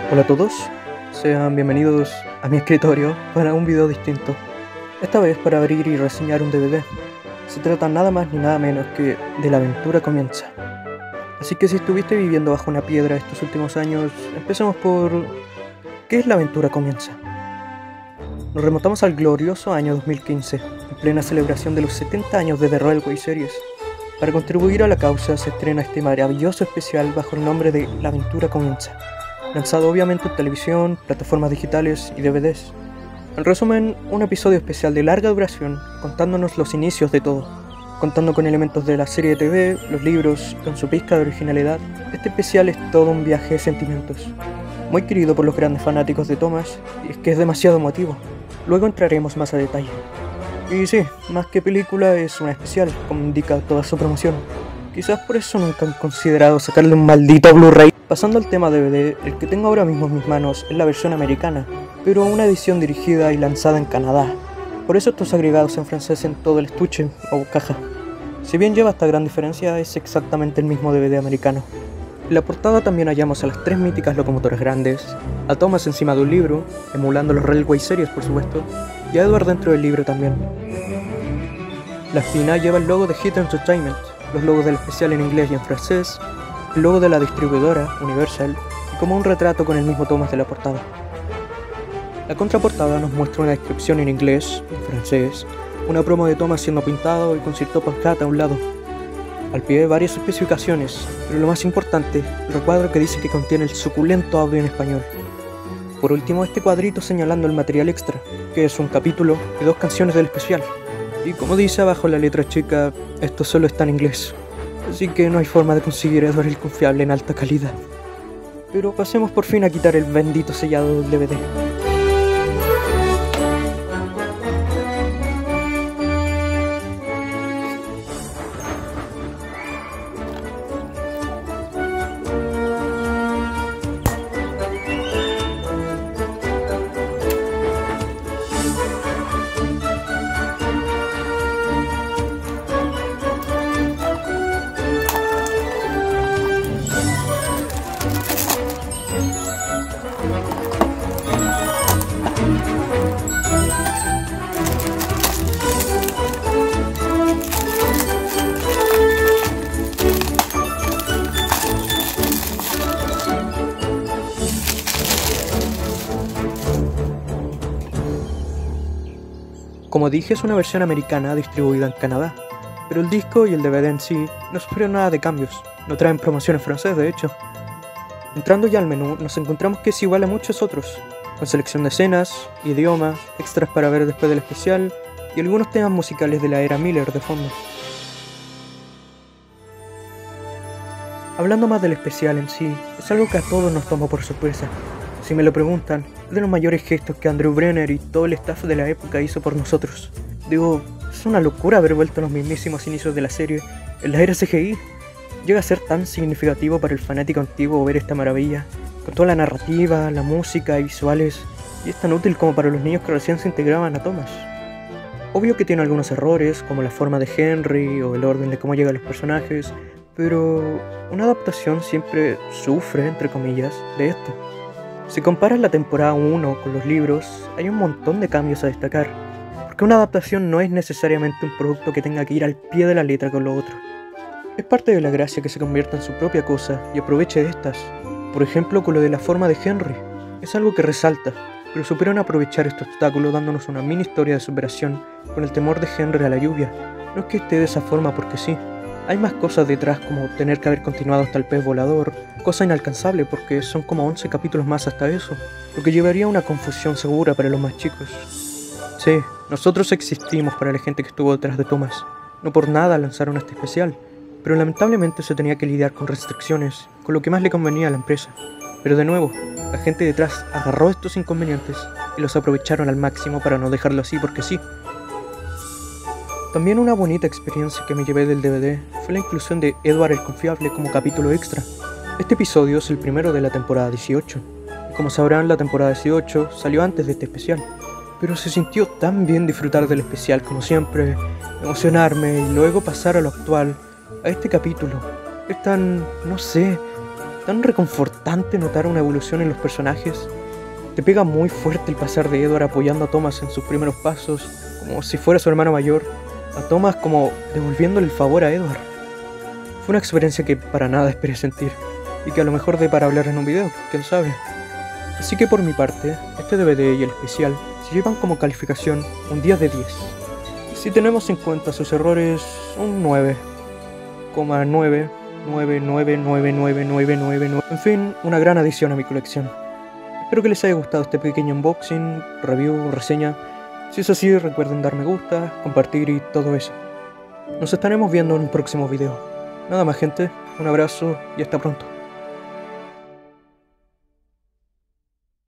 Hola a todos, sean bienvenidos a mi escritorio para un video distinto. Esta vez para abrir y reseñar un DVD. Se trata nada más ni nada menos que de La aventura comienza. Así que si estuviste viviendo bajo una piedra estos últimos años, empecemos por... ¿qué es La aventura comienza? Nos remontamos al glorioso año 2015, en plena celebración de los 70 años de The Railway Series. Para contribuir a la causa se estrena este maravilloso especial bajo el nombre de La aventura comienza, lanzado obviamente en televisión, plataformas digitales y DVDs. En resumen, un episodio especial de larga duración contándonos los inicios de todo, contando con elementos de la serie de TV, los libros, con su pizca de originalidad. Este especial es todo un viaje de sentimientos, muy querido por los grandes fanáticos de Thomas, y es que es demasiado emotivo. Luego entraremos más a detalle. Y sí, más que película es una especial, como indica toda su promoción. Quizás por eso nunca han considerado sacarle un maldito Blu-ray. Pasando al tema DVD, el que tengo ahora mismo en mis manos es la versión americana, pero una edición dirigida y lanzada en Canadá. Por eso estos agregados en francés en todo el estuche o caja. Si bien lleva esta gran diferencia, es exactamente el mismo DVD americano. En la portada también hallamos a las tres míticas locomotoras grandes, a Thomas encima de un libro, emulando los Railway Series por supuesto, y a Edward dentro del libro también. La espina lleva el logo de Hit Entertainment, los logos del especial en inglés y en francés, el logo de la distribuidora, Universal, y como un retrato con el mismo Thomas de la portada. La contraportada nos muestra una descripción en inglés, en francés, una promo de Thomas siendo pintado y con cierto podcast a un lado. Al pie varias especificaciones, pero lo más importante, el recuadro que dice que contiene el suculento audio en español. Por último, este cuadrito señalando el material extra, que es un capítulo y 2 canciones del especial. Y como dice abajo la letra chica, esto solo está en inglés, así que no hay forma de conseguir Edward el confiable en alta calidad. Pero pasemos por fin a quitar el bendito sellado del DVD. Como dije, es una versión americana distribuida en Canadá, pero el disco y el DVD en sí no sufrieron nada de cambios, no traen promoción en francés de hecho. Entrando ya al menú, nos encontramos que es igual a muchos otros, con selección de escenas, idioma, extras para ver después del especial y algunos temas musicales de la era Miller de fondo. Hablando más del especial en sí, es algo que a todos nos tomó por sorpresa. Si me lo preguntan, es de los mayores gestos que Andrew Brenner y todo el staff de la época hizo por nosotros. Digo, es una locura haber vuelto a los mismísimos inicios de la serie, en la era CGI. Llega a ser tan significativo para el fanático antiguo ver esta maravilla, con toda la narrativa, la música y visuales, y es tan útil como para los niños que recién se integraban a Thomas. Obvio que tiene algunos errores, como la forma de Henry o el orden de cómo llegan los personajes, pero una adaptación siempre sufre, entre comillas, de esto. Si comparas la temporada 1 con los libros, hay un montón de cambios a destacar, porque una adaptación no es necesariamente un producto que tenga que ir al pie de la letra con lo otro. Es parte de la gracia que se convierta en su propia cosa y aproveche de estas. Por ejemplo, con lo de la forma de Henry. Es algo que resalta, pero supieron aprovechar este obstáculo dándonos una mini historia de superación con el temor de Henry a la lluvia. No es que esté de esa forma porque sí. Hay más cosas detrás, como tener que haber continuado hasta el pez volador, cosa inalcanzable porque son como 11 capítulos más hasta eso, lo que llevaría a una confusión segura para los más chicos. Sí, nosotros existimos para la gente que estuvo detrás de Thomas. No por nada lanzaron este especial, pero lamentablemente se tenía que lidiar con restricciones, con lo que más le convenía a la empresa. Pero de nuevo, la gente detrás agarró estos inconvenientes y los aprovecharon al máximo para no dejarlo así porque sí. También una bonita experiencia que me llevé del DVD fue la inclusión de Edward el Confiable como capítulo extra. Este episodio es el primero de la temporada 18, y como sabrán la temporada 18 salió antes de este especial, pero se sintió tan bien disfrutar del especial como siempre, emocionarme y luego pasar a lo actual, a este capítulo. Es tan, no sé, tan reconfortante notar una evolución en los personajes. Te pega muy fuerte el pasar de Edward apoyando a Thomas en sus primeros pasos, como si fuera su hermano mayor, a Thomas como devolviéndole el favor a Edward. Fue una experiencia que para nada esperé sentir, y que a lo mejor dé para hablar en un video, quién sabe. Así que por mi parte, este DVD y el especial se llevan como calificación un 10 de 10. Si tenemos en cuenta sus errores, un 9,9999999. En fin, una gran adición a mi colección. Espero que les haya gustado este pequeño unboxing, review, reseña. Si es así, recuerden dar me gusta, compartir y todo eso. Nos estaremos viendo en un próximo video. Nada más, gente, un abrazo y hasta pronto.